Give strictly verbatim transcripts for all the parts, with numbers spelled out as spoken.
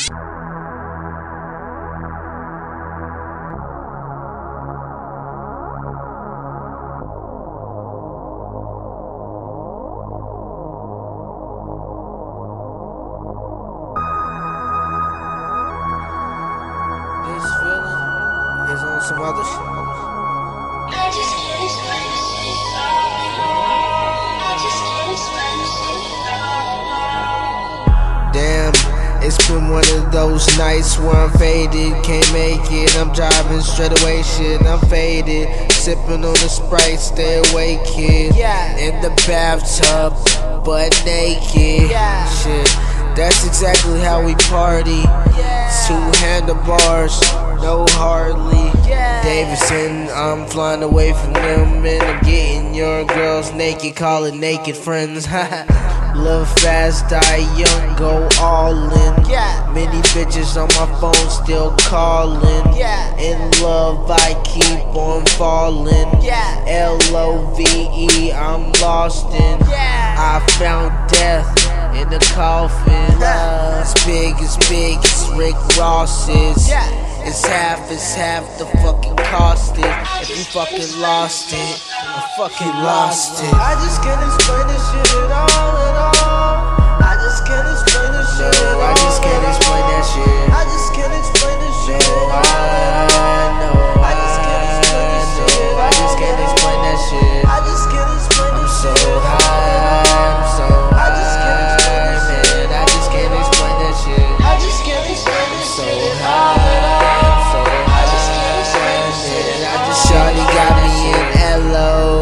This feeling is on some other shit. I just can't explain this shit. I just can't explain this shit. Damn, it's been one of those nights where I'm faded, can't make it. I'm driving straight away, shit, I'm faded. Sipping on the Sprite, stay awake, kid. Yeah. In the bathtub, butt naked. Yeah. Shit, that's exactly how we party. Yeah. Two handlebars, no Harley Yeah. Davidson. I'm flying away from them and I'm getting your girls naked, call it naked friends. Live fast, die young, go all in. Yeah. Many bitches on my phone still calling. Yeah. In love, I keep on falling. Yeah. L O V E, I'm lost in. Yeah. I found death in the coffin. Yeah. It's big, it's big, it's Rick Ross's. Yeah. It's half, it's half the fucking cost it. If you fucking lost it, I fucking lost it. I just can't explain this shit at all, at all. I just can't explain this shit at all. No, I just can't explain that shit. I just can't explain this shit at all. I know, I just can't explain this shit at all. I just can't explain that shit. I just can't explain I'm this so shit at all. high, I'm so I just can't explain this high, shit. man. I just can't explain that shit. I just can't explain this So shit at high, all, at all. I'm so I just can't explain this shit high, at man. I all. just shawty got me in L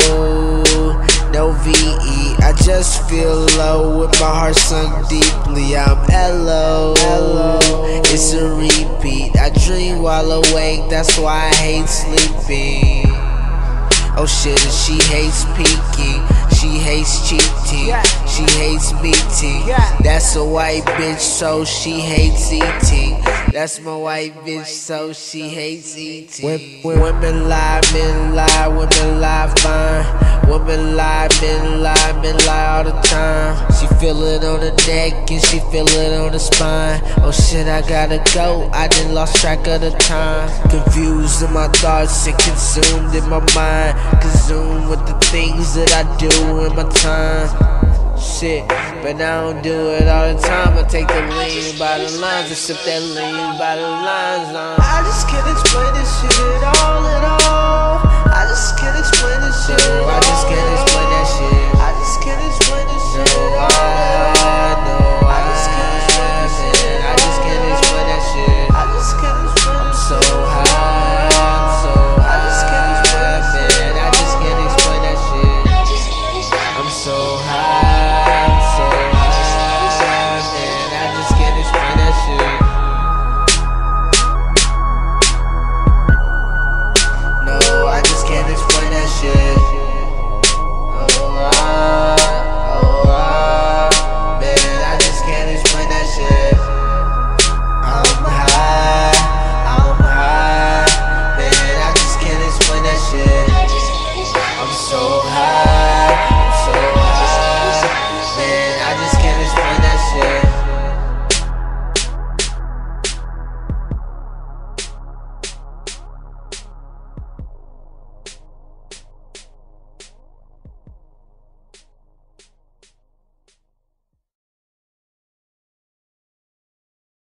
O, no V E. I just feel low with my heart sunk deeply. I'm L O, it's a repeat. I dream while awake, that's why I hate sleeping. Oh shit, and she hates peeking, she hates cheating, Yeah. she hates meeting. Yeah. That's a white bitch, so she hates eating. That's my white bitch, so she hates eating. When, when women lie, men lie, women lie fine. Women lie, men lie, men lie all the time. She feel it on the neck and she feel it on the spine. Oh shit, I gotta go, I done lost track of the time. Confused in my thoughts and consumed in my mind. Consumed with the things that I do in my time. Shit, but I don't do it all the time. I take the lean by the lines and sip that lean by the lines on. I just can't explain this shit at all, at all. I just can't explain this shit at all. I just can't explain